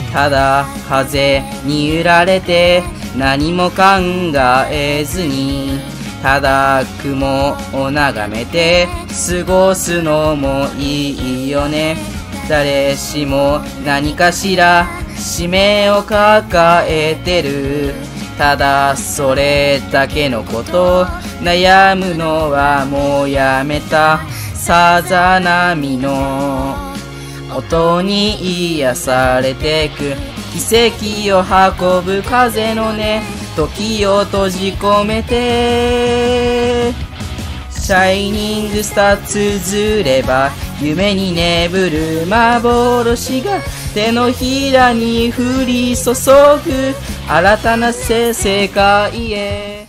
ただ風に揺られて何も考えずに、ただ雲を眺めて過ごすのもいいよね。誰しも何かしら使命を抱えてる。ただそれだけのこと、悩むのはもうやめた。さざ波の音に癒されてく、奇跡を運ぶ風の音、時を閉じ込めて。シャイニングスター綴れば夢に眠る幻が手のひらに降り注ぐ、新たな世界へ。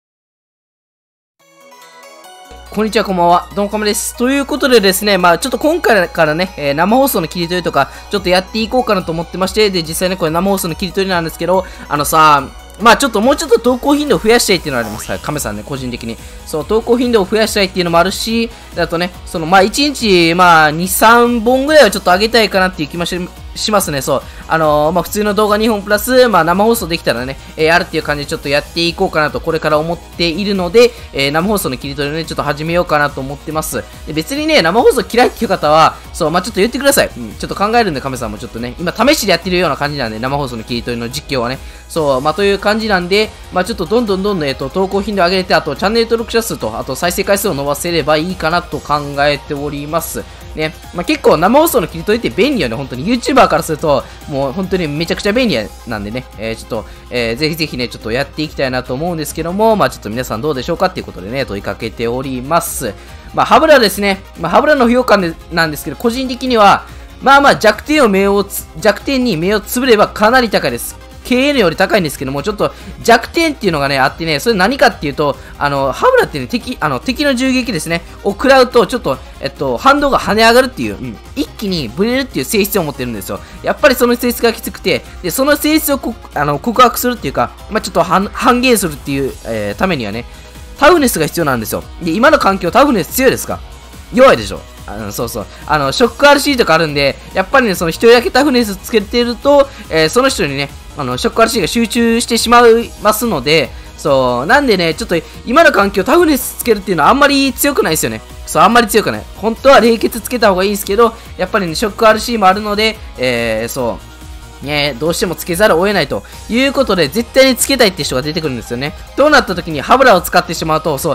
こんにちは、こんばんは。どうもかまです。ということでですね、ちょっと今回からね、生放送の切り取りとか、ちょっとやっていこうかなと思ってまして、で、実際ね、これ生放送の切り取りなんですけど、ちょっともうちょっと投稿頻度を増やしたいっていうのがあります。はい、亀さんね、個人的に。そう、投稿頻度を増やしたいっていうのもあるし、あとね、1日、2、3本ぐらいはちょっと上げたいかなっていう気もしますね。そう。普通の動画2本プラス、生放送できたらね、あるっていう感じでちょっとやっていこうかなと、これから思っているので、生放送の切り取りをね、ちょっと始めようかなと思ってます。で、別にね、生放送嫌いっていう方は、そう、ちょっと言ってください。ちょっと考えるんで、亀さんもちょっとね、今試しでやってるような感じなんで、生放送の切り取りの実況はね。そう、という感じなんで、ちょっとどんどん、投稿頻度上げて、あと、チャンネル登録者数と、あと、再生回数を伸ばせればいいかなと考えております。ね。結構生放送の切り取りって便利よね、本当に。YouTuber からすると、もう本当にめちゃくちゃ便利なんでね、ちょっと、ぜひぜひね、ちょっとやっていきたいなと思うんですけども、ちょっと皆さんどうでしょうかっていうことでね、問いかけております。ハブラですね。ハブラの評価なんですけど、個人的には、弱点に目をつぶればかなり高いです。KN より高いんですけども、ちょっと弱点っていうのがね、あってね、それ何かっていうと、ハブラってね、敵の銃撃ですね、を食らうと、ちょっと、反動が跳ね上がるっていう、一気にブレるっていう性質を持ってるんですよ。やっぱりその性質がきつくて、で、その性質を告白するっていうか、ちょっと半減するっていう、ためにはね、タフネスが必要なんですよ。で、今の環境、タフネス強いですか？弱いでしょ。そうそう。ショック RC とかあるんで、やっぱりね、その一人だけタフネスつけてると、その人にね、ショック RC が集中してしまいますので、そう、なんでね、ちょっと今の環境タフネスつけるっていうのはあんまり強くないですよね。そう、あんまり強くない。本当は冷血つけた方がいいんですけど、やっぱりね、ショック RC もあるので、そう。ね、どうしてもつけざるを得ないということで、絶対につけたいって人が出てくるんですよね。となった時にハブラを使ってしまうと、そう、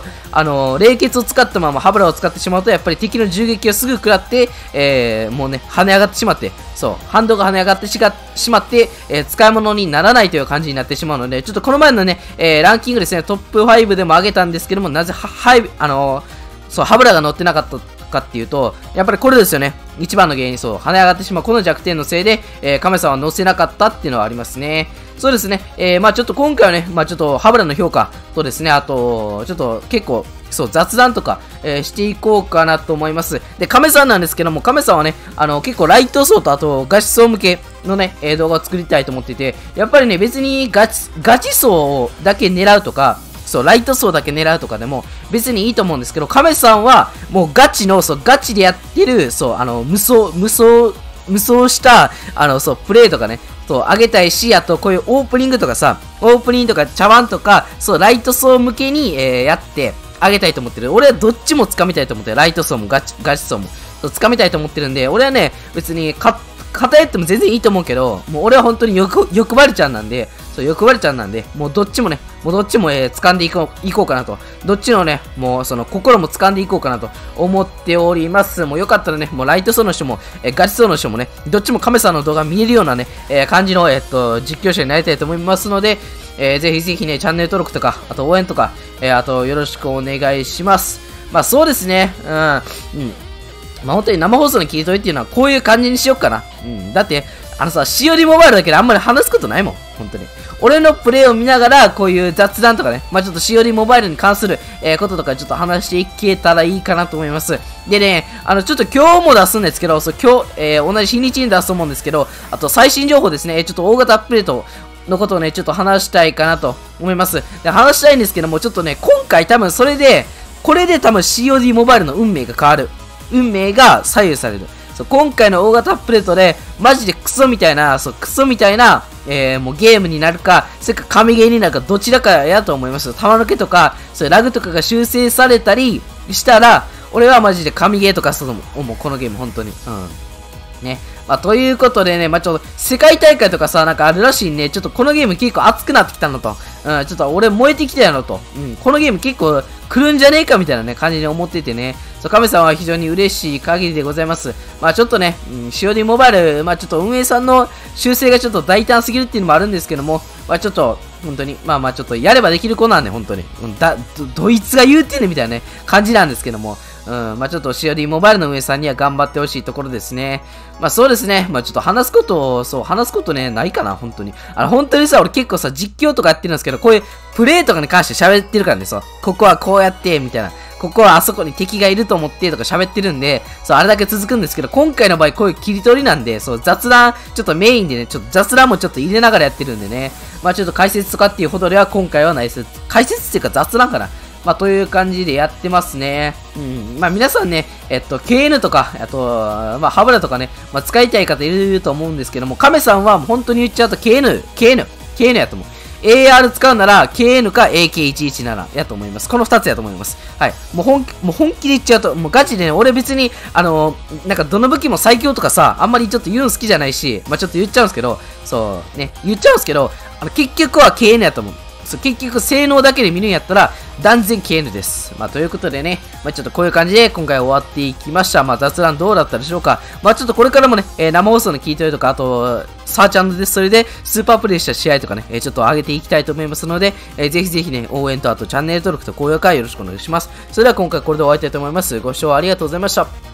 冷血を使ったままハブラを使ってしまうと、やっぱり敵の銃撃をすぐ食らって、もうね、跳ね上がってしまって、そう、反動が跳ね上がってしまって、使い物にならないという感じになってしまうので、ちょっとこの前のね、ランキングですね、トップ5でも上げたんですけども、なぜそう、ハブラが乗ってなかったかっていうと、やっぱりこれですよね。一番の原因、そう、跳ね上がってしまう。この弱点のせいで、カメさんは乗せなかったっていうのはありますね。そうですね。ちょっと今回はね、ちょっとハブラの評価とですね、あと、ちょっと結構、そう、雑談とか、していこうかなと思います。で、カメさんなんですけども、カメさんはね、結構ライト層と、あと、ガチ層向けのね、動画を作りたいと思っていて、やっぱりね、別にガチ層だけ狙うとか、そう、ライト層だけ狙うとかでも別にいいと思うんですけど、カメさんはもうガチでやってる、そう、無双した、そう、プレイとかね、そう、上げたいし、あとこういうオープニングとかさ、茶碗とか、そう、ライト層向けに、やってあげたいと思ってる。俺はどっちも掴みたいと思ってる。ライト層もガチ層も。そう、掴みたいと思ってるんで、俺はね、別に偏っても全然いいと思うけど、もう俺は本当に欲張りちゃんなんで、そう、欲張りちゃんなんで、もうどっちも、掴んでいこうかなと。どっちのね、もうその心も掴んでいこうかなと思っております。もうよかったらね、もうライト層の人も、ガチ層の人もね、どっちもカメさんの動画見れるようなね、感じの、実況者になりたいと思いますので、ぜひぜひね、チャンネル登録とか、あと応援とか、あとよろしくお願いします。そうですね、本当に生放送の切り取りっていうのはこういう感じにしよっかな。だって、しおりモバイルだけであんまり話すことないもん。本当に。俺のプレイを見ながら、こういう雑談とかね、ちょっとしおりモバイルに関する、こととかちょっと話していけたらいいかなと思います。でね、ちょっと今日も出すんですけど、そう、今日、同じ日にちに出すと思うんですけど、あと最新情報ですね、ちょっと大型アップデートのことをね、ちょっと話したいかなと思います。で、話したいんですけども、ちょっとね、今回多分これで多分 COD モバイルの運命が変わる。運命が左右される。 そう、今回の大型アップデートで、マジでクソみたいな、そう、クソみたいな、もうゲームになるか、それか神ゲーになるか、どちらかやと思います。玉抜けとか、そういうラグとかが修正されたりしたら、俺はマジで神ゲーとかそう思う、このゲーム、本当に。うん。ね。まあ、ということでね、まあ、ちょっと、世界大会とかさ、なんかあるらしいんで、ちょっとこのゲーム結構熱くなってきたのと、うん、ちょっと俺燃えてきたやろと、うん、このゲーム結構来るんじゃねえかみたいなね、感じに思っててね、そう、亀さんは非常に嬉しい限りでございます。まあ、ちょっとね、COD モバイル、まあ、ちょっと運営さんの修正がちょっと大胆すぎるっていうのもあるんですけども、まあ、ちょっと、本当に、まあちょっとやればできる子なんで、本当に。どいつが言うてんねんみたいなね、感じなんですけども。うん、まあちょっと COD モバイルの運営さんには頑張ってほしいところですね。まあそうですね。まあちょっと話すことね、ないかな、本当に。本当にさ、俺結構さ、実況とかやってるんですけど、こういうプレイとかに関して喋ってるからね、そう。ここはこうやって、みたいな。ここはあそこに敵がいると思ってとか喋ってるんで、そう、あれだけ続くんですけど、今回の場合こういう切り取りなんで、そう、雑談、ちょっとメインでね、ちょっと雑談もちょっと入れながらやってるんでね、まあちょっと解説とかっていうほどでは今回はないです。解説っていうか雑談かな。まあという感じでやってますね。うん。まあ皆さんね、KN とか、あと、まあハブラとかね、まあ使いたい方いると思うんですけども、亀さんは本当に言っちゃうと KN やと思う。AR 使うなら KN か AK117 やと思います。この2つやと思います。はい。もう本気で言っちゃうと、もうガチでね、俺別に、なんかどの武器も最強とかさ、あんまりちょっと言うん好きじゃないし、まあちょっと言っちゃうんですけど、そうね、言っちゃうんですけど、結局は KN やと思う。そう、結局性能だけで見るんやったら、断然 KN です。まあということでね、まあちょっとこういう感じで今回終わっていきました。まあ雑談どうだったでしょうか。まあちょっとこれからもね、生放送の聞いてるとか、あと、サーチ&デストリでスーパープレイした試合とかね、ちょっと上げていきたいと思いますので、ぜひぜひね、応援とあとチャンネル登録と高評価よろしくお願いします。それでは今回これで終わりたいと思います。ご視聴ありがとうございました。